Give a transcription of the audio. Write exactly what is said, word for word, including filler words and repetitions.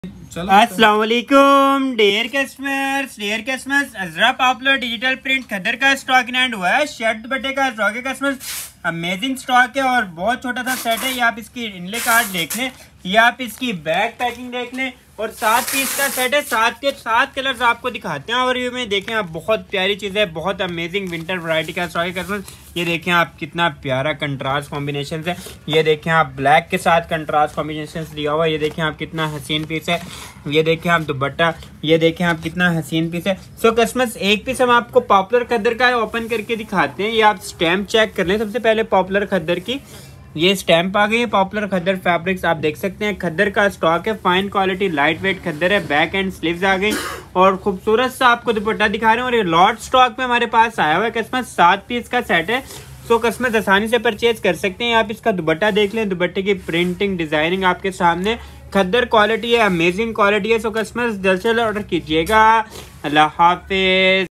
अस्सलाम वालेकुम dear customers dear customers अजरा पॉपुलर डिजिटल प्रिंट खद्दर का स्टॉक इन हैंड हुआ है। शर्ट दुपट्टे का स्टॉक है कस्टमर्स, अमेजिंग स्टॉक है और बहुत छोटा सा सेट है। ये आप इसकी इनले कार्ड देख लें, ये आप इसकी बैक पैकिंग देख लें और सात पीस का सेट है। सात के सात कलर्स आपको दिखाते हैं और ये में देखें आप, बहुत प्यारी चीज़ है, बहुत अमेजिंग विंटर वैरायटी का स्टॉक है कस्टमर्स। ये देखें आप कितना प्यारा कंट्रास्ट कॉम्बिनेशन है। ये देखें आप ब्लैक के साथ कंट्रास्ट कॉम्बिनेशन दिया हुआ है। ये देखें आप कितना हसीन पीस है। ये देखें आप दुपट्टा, ये देखें आप कितना हसीन पीस है। सो कस्टमर्स एक पीस हम आपको पॉपुलर खद्दर का ओपन करके दिखाते हैं। ये आप स्टैम्प चेक कर लें सबसे पहले पॉपुलर खद्दर की। ये स्टैम्प आ गई है पॉपुलर खद्दर फैब्रिक्स, आप देख सकते हैं खद्दर का स्टॉक है। फाइन क्वालिटी लाइट वेट खद्दर है। बैक एंड स्लीव्स आ गई और खूबसूरत सा आपको दुपट्टा दिखा रहे हैं। और ये लॉट स्टॉक में हमारे पास आया हुआ है कस्टमर, सात पीस का सेट है। सो कस्टमर आसानी से परचेज कर सकते हैं। आप इसका दुपट्टा देख लें, दुपट्टे की प्रिंटिंग डिजाइनिंग आपके सामने, खद्दर क्वालिटी है, अमेजिंग क्वालिटी है। सो कस्टमर जल्द से जल्द ऑर्डर कीजिएगा। अल्लाह हाफिज।